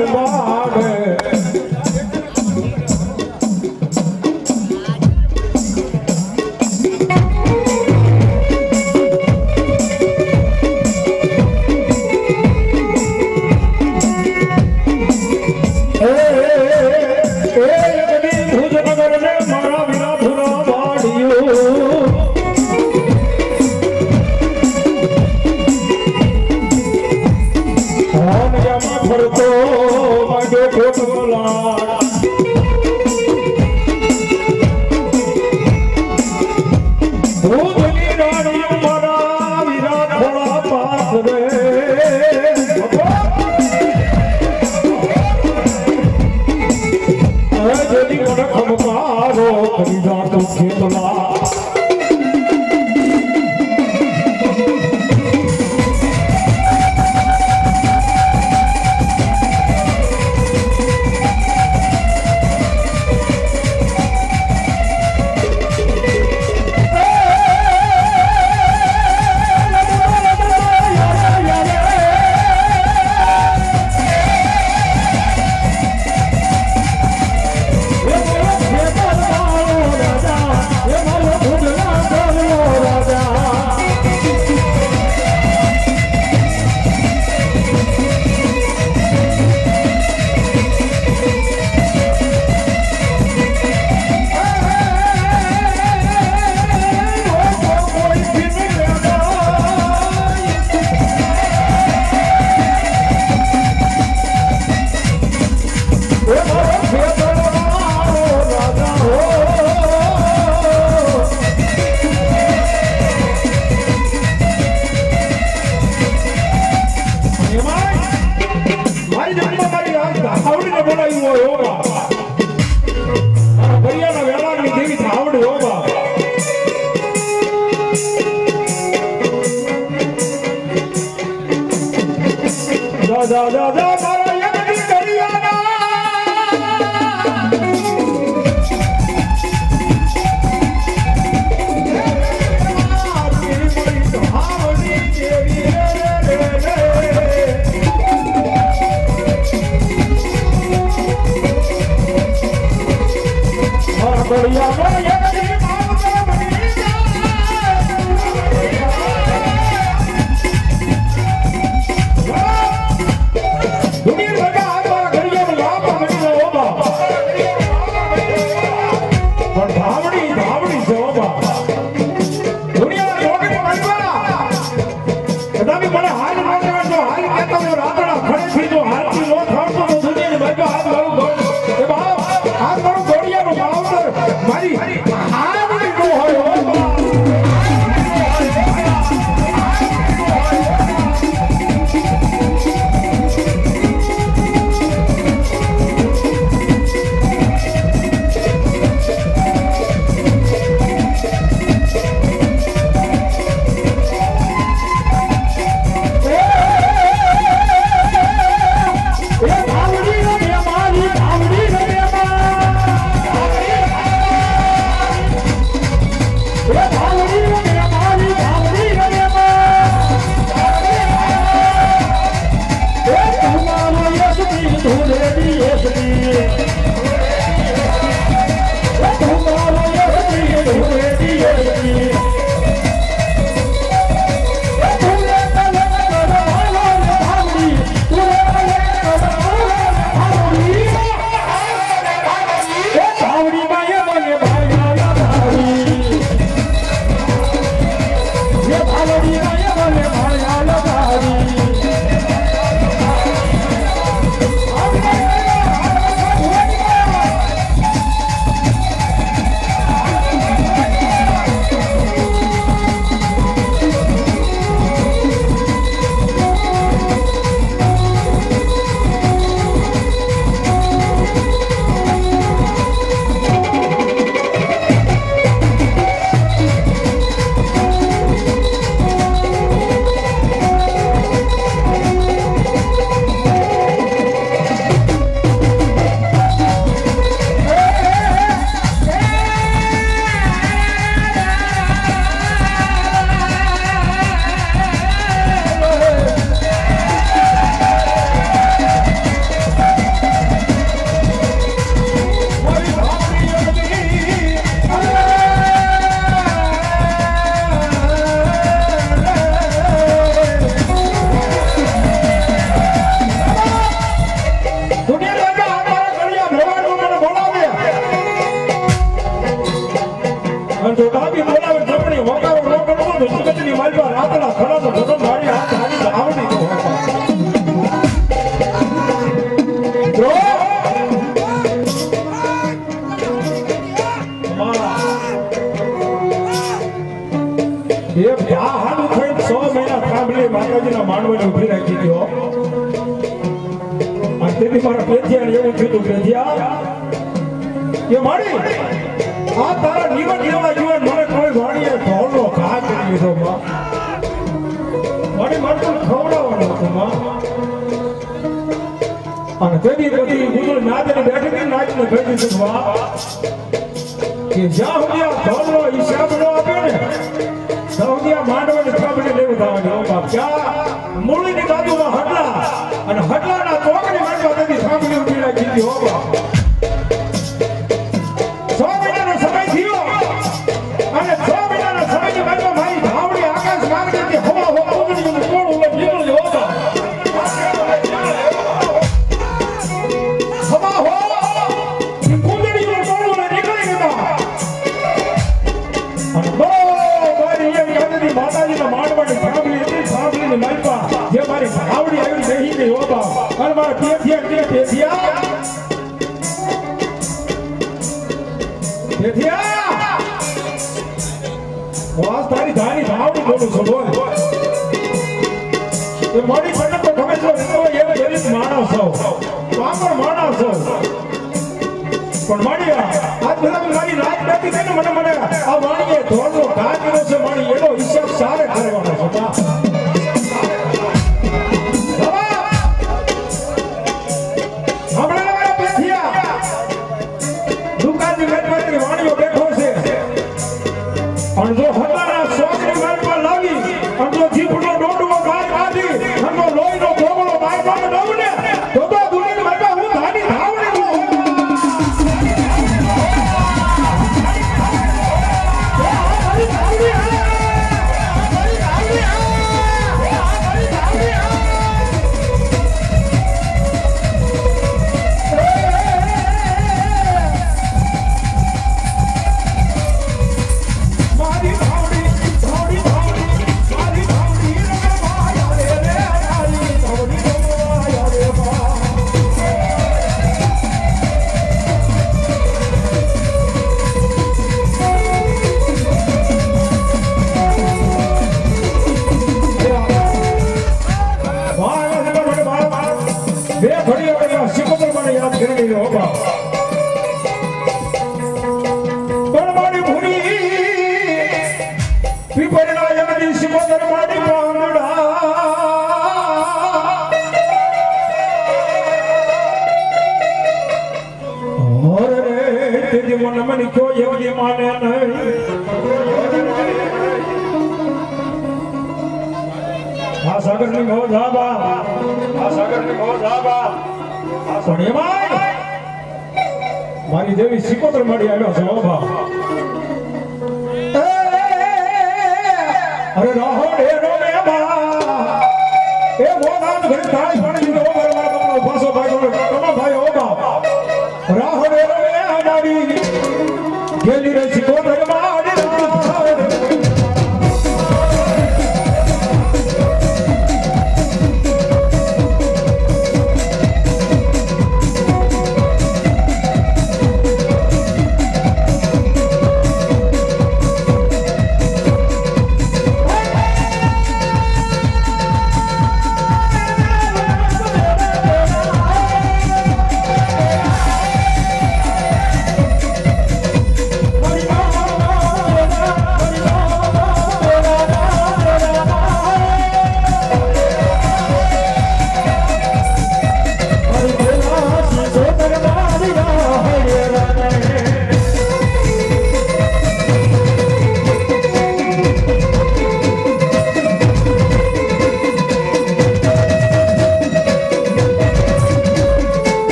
મારી જો ડાબી બોલાવે જમણી વકારો નો કરવો તો જગતની માલમાં રાતડા ખરા તો ભગવાન મારી હાથ હારી આવડી તો જો એ ભા હાડું થઈ 100 મહિના કાબલે માતાજીના માંડવાને ઉભી રાખી દીધો અને તેથી મારા પેથિયાને એવું થયું પેથિયા એ માડી આ તારા નિવડ લેવા જીવન મને કોઈ વાણીએ ઢોલનો ઘા કરી દીધો માં મારી મારું ખવડાવવાનો હતો માં અને તેથી બધી ગુજર નાચને બેઠી નાચને કહી દીધું માં કે જ્યાં સુધી આ ઢોલનો હિસાબ ન આપે ને સૌદિયા માંડવાની કાબલી લેવું થવાની ઓ બાપ ક્યાં મૂળીની બાજુમાં હડલા અને હડલાના ચોકની માંડવા તેથી સાંભળી ઉભી રાખી દીધી હો બાપ 100 મહિનાનો સમય થયો અને 100 મહિનાના સમયની બાજુમાં મારી ધાવડી આકાશ માર્ગેથી હવા ઉગડી કોણ ઉલે નીકળ્યો હો બાપ હવા હો કુંડળી કોણ ઉલે નીકળી ગયો અને માતાજીના માંડવાની સાંભળી હતી સાંભળીને માલપા જે મારી ધાવડી આવી બેહી ગઈ હો બાપ અને મારા પેથિયા વાસ તારી ધાની ધાવડી બોલું છું બોલ એ મોડી પડે તો ગમે છો એ ગરીબ માણસ છો પાપર માણસ છો પણ માડી આજ બધા મારી રાત બેઠી થઈને મને આ વાણીએ ધોળનો ઘા કર્યો છે મારી એનો હિસાબ સારે કરવાનો છે બા હમણાં પેથિયા દુકાનની વેચવાની વાણીઓ બેઠો છે અને જો હતાના શોખની માલમાં લાવી અને જો જીભનો ડોડવો ગાય કાઢી અને લોહીનો ભોગળો બાયમાં ડવું ને તો દુનિયાની માલમાં હું ધાની ધાવણી હું મારી દેવી સિકોતર મળી આવ્યો છે બાબા અરે રાહો ડેરો મે બા એ મોનાદ ઘર થાળી પાણી દીધો મારા કપડો પાસો ભાઈ તમા ભાઈ ઓ બાપ રાહો ડેરો મે મારી ગેલી રે સિકોતર માડી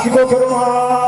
સિકો કરવા